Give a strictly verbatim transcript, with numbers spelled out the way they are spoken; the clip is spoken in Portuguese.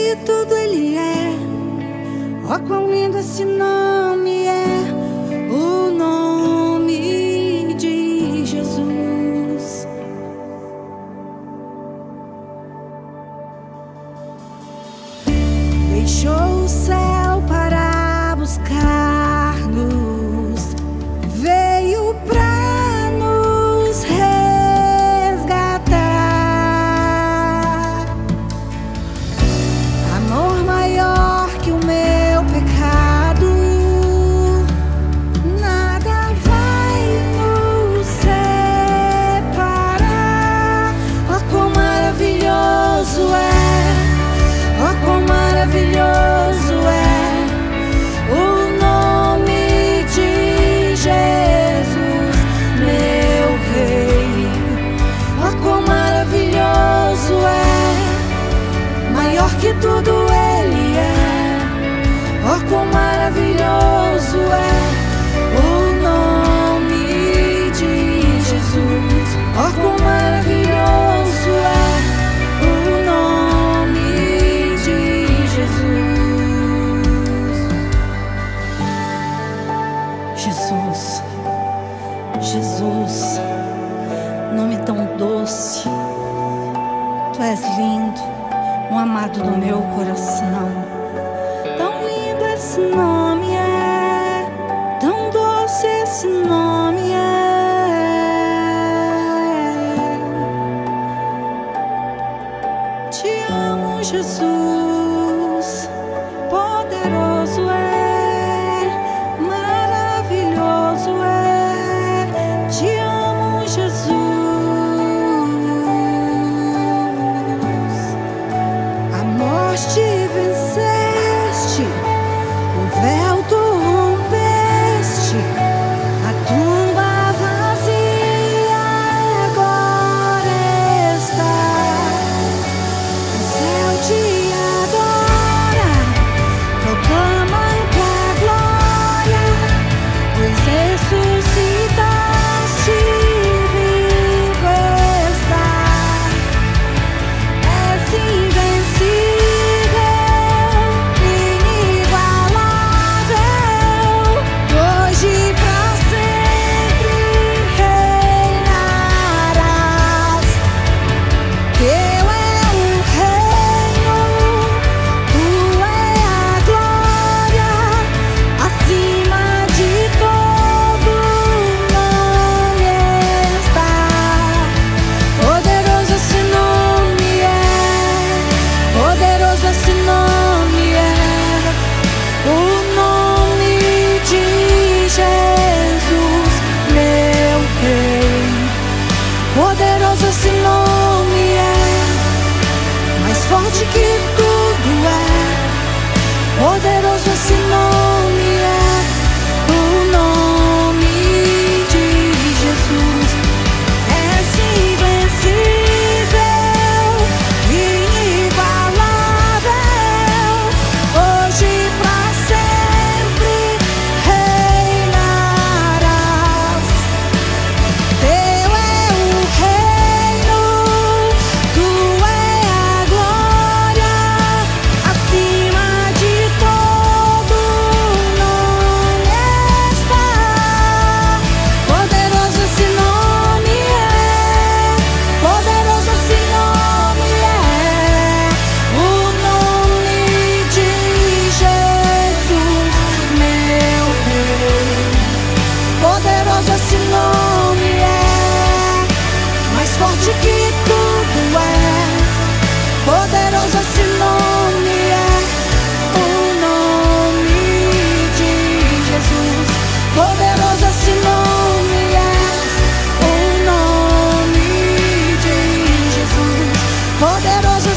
que tudo Ele é. Oh, quão lindo esse nome é, o nome de Jesus. Deixou o céu para buscar-nos, veio pra nos resgatar. Amor maior que o meu pecado, nada vai nos separar. Oh, quão maravilhoso é, oh, quão maravilhoso é o nome de Jesus, meu Rei. Oh, quão maravilhoso é, maior que tudo Ele é. Oh, quão maravilhoso é o nome de Jesus. Oh, quão maravilhoso é o nome de Jesus. Jesus, Jesus, nome tão doce. Tu és lindo, um amado do meu coração. Tão lindo esse nome é, tão doce esse nome é. Te amo, Jesus, poderoso é, maravilhoso é. Te amo, Jesus. A morte venceste, o véu tu rompeste, a tumba vazia agora está. O céu te adora, proclama tua glória, pois ressuscitaste, vivo está. És invencível, inigualável, hoje pra sempre reinarás. Teu é o reino, tua é a glória, acima de todo nome está. Poderoso esse nome é, poderoso esse nome é, o nome de Jesus, meu Rei. Poderoso esse nome é, mais forte que tudo é. Poderoso esse nome é, o nome de Jesus. És invencível, inigualável, hoje pra sempre reinarás. Teu é o reino, tua é a glória, acima de todo nome está. Poderoso esse nome é, poderoso esse nome é, o nome de Jesus, meu Rei. Poderoso esse nome é, mais forte que tudo é. Poderoso esse nome é, o nome de Jesus. Poderoso esse nome é, o nome de Jesus. Poderoso